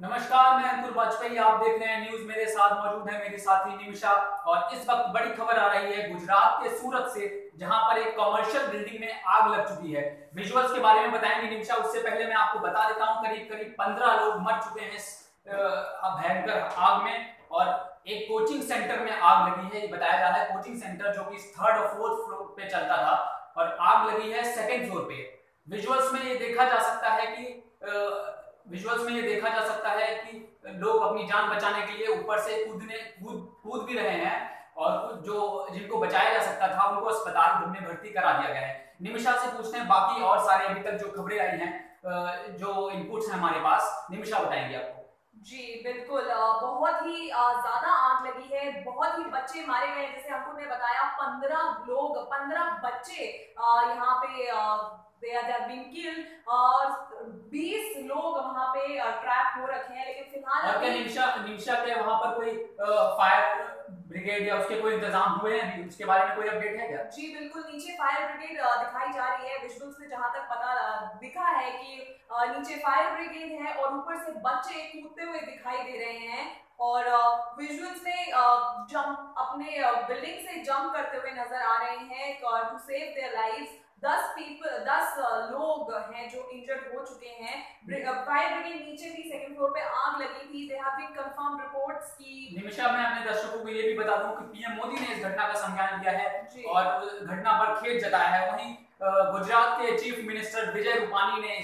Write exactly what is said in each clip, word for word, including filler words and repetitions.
नमस्कार, मैं अंकुर वाजपेयी। आप देख रहे हैं न्यूज। मेरे साथ मौजूद है मेरे साथी निमिषा। और इस वक्त बड़ी खबर आ रही है गुजरात के सूरत से, जहां पर एक कमर्शियल बिल्डिंग में आग लग चुकी है। विजुअल्स के बारे में बताएंगे निमिषा। उससे पहले मैं आपको बता देता हूं, करीब करीब पंद्रह लोग मर चुके हैं इस भयंकर आग में। और एक कोचिंग सेंटर में आग लगी है, ये बताया जा रहा है। कोचिंग सेंटर जो कि थर्ड और फोर्थ फ्लोर पे चलता था, और आग लगी है सेकेंड फ्लोर पे। विजुअल्स में ये देखा जा सकता है कि विजुअल्स में ये देखा जा सकता है कि लोग अपनी जान बचाने के लिए ऊपर से कूदने कूद कूद भी रहे हैं, और जो जिनको बचाया जा सकता था उनको अस्पताल में भर्ती करा दिया गया है। निमिषा से पूछते हैं बाकी और सारे अभी तक जो खबरें आई हैं, जो इनपुट्स हैं हमारे पास, निमिषा बताएंगे आपको। जी बिल्कुल, बहुत ही ज्यादा आग लगी है, बहुत ही बच्चे मारे गए। जैसे हमको ने बताया पंद्रह लोग, पंद्रह बच्चे यहाँ पे they are being killed, और बीस लोग वहाँ पे ट्रैप हो रखे हैं। लेकिन फिलहाल और क्या निमिषा निमिषा के वहाँ पर कोई फायर ब्रिगेड या उसके कोई इंतजाम हुए हैं अभी? उसके बारे में कोई अपडेट है क्या? जी बिल्कुल, नीचे फायर ब्रिगेड दिखाई जा रही है। विजुअल्स में जहां तक पता दिखा है कि नीचे फायर ब्रिगेड है और ऊपर से बच्चे कूदते हुए दिखाई दे रहे हैं। और विजुअल्स में जंप अपने बिल्डिंग से जंप करते हुए नजर आ रहे हैं टू सेव देयर लाइव्स। दस पीपल दस लोग हैं जो इंजर्ड हो चुके हैं। फायर ब्रिगेड नीचे भी सेकंड फ्लोर पे आग लगी थी। They have been confirm reports की। निमिषा, मैं अपने दर्शकों को ये भी बता दूं कि पीएम मोदी ने इस घटना का संज्ञान लिया है और घटना पर खेद जताया है। वहीं गुजरात के चीफ मिनिस्टर विजय रूपानी ने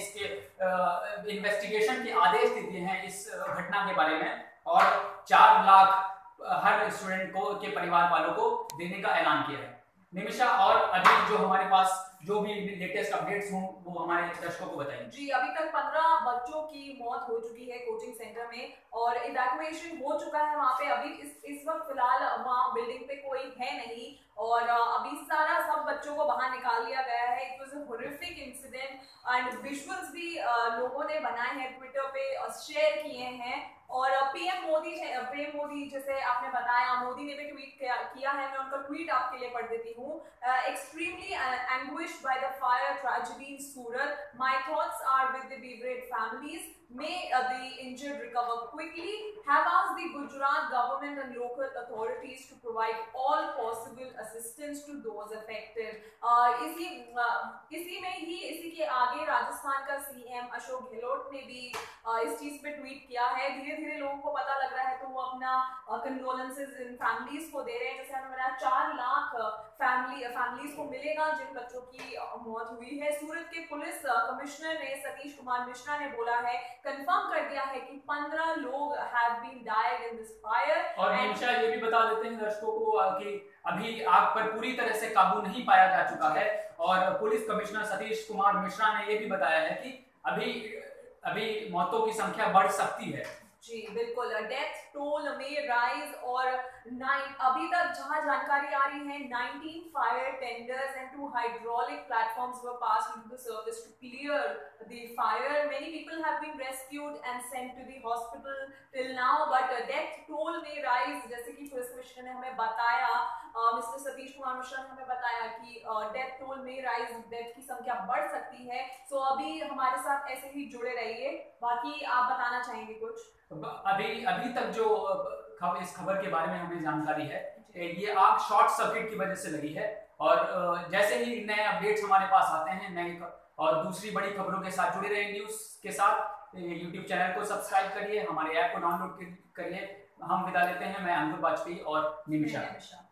इसके इन्वेस्टिगेशन के आदेश दे दिए हैं इस घटना के बारे में, और चार लाख हर स्टूडेंट को के परिवार वालों को देने का ऐलान किया है। निमिषा, और अभी जो हमारे पास जो भी लेटेस्ट अपडेट्स हों वो हमारे दर्शकों को बताइए। जी, अभी तक पंद्रह बच्चों की मौत हो चुकी है कोचिंग सेंटर में, और इवैक्यूएशन हो चुका है वहाँ पे। अभी इस इस वक्त फिलहाल वहाँ बिल्डिंग पे कोई है नहीं, और अभी सारा सब बच्चों को बाहर निकाल लिया गया है। It was a horrific incident, and visuals भी लोगों ने बनाए हैं, ट्विटर पे शेयर किए हैं। और पीएम मोदी पीएम मोदी जैसे आपने बताया, मोदी ने भी ट्वीट किया है। मैं उनका ट्वीट आपके लिए पढ़ देती हूँ। Extremely anguished by the fire tragedy in Surat, my thoughts are with the bereaved families. May uh, the injured recover quickly. Have asked the Gujarat government and local authorities to provide all possible assistance to those affected. Uh, इसी uh, इसी में ही इसी के आगे राजस्थान का CM Ashok Gehlot ने भी uh, इस चीज पे ट्वीट किया है। धीरे धीरे लोगों को पता लग रहा है तो वो अपना कंडोलेंसेस इन फैमिलीज को दे रहे हैं। जैसे हमने बताया, चार लाख फैमिली फैमिलीज को मिलेगा जिन बच्चों की मौत हुई है। सूरत के पुलिस कमिश्नर ने सतीश कुमार मिश्रा ने बोला है, कंफर्म कर दिया है कि पंद्रह लोग have been died in this fire. और निमिषा, ये भी बता देते हैं दर्शकों को कि अभी आग पर पूरी तरह से काबू नहीं पाया जा चुका है, और पुलिस कमिश्नर सतीश कुमार मिश्रा ने ये भी बताया है कि अभी अभी मौतों की संख्या बढ़ सकती है। जी बिल्कुल, डेथ टोल में राइज, और नाइन अभी तक जहां जानकारी आ रही है, nineteen fire tenders and two hydraulic platforms were passed into the service to clear the fire. Many people have been rescued and sent to the hospital till now, but death toll में rise, जैसे कि police commissioner ने हमें बताया, mister Satish Kumar Mishra ने हमें बताया कि डेथ टोल में राइज, डेथ की संख्या बढ़ सकती है। सो so, अभी हमारे साथ ऐसे ही जुड़े रहिए। बाकी आप बताना चाहेंगे कुछ? अभी अभी तक जो खबर इस खबर के बारे में हमें जानकारी है, ये आग शॉर्ट सर्किट की वजह से लगी है। और जैसे ही नए अपडेट्स हमारे पास आते हैं, नए और दूसरी बड़ी खबरों के साथ जुड़े रहे न्यूज के साथ, यूट्यूब चैनल को सब्सक्राइब करिए, हमारे ऐप को डाउनलोड करिए। हम विदा लेते हैं। मैं अंकुर वाजपेयी और निमिषा।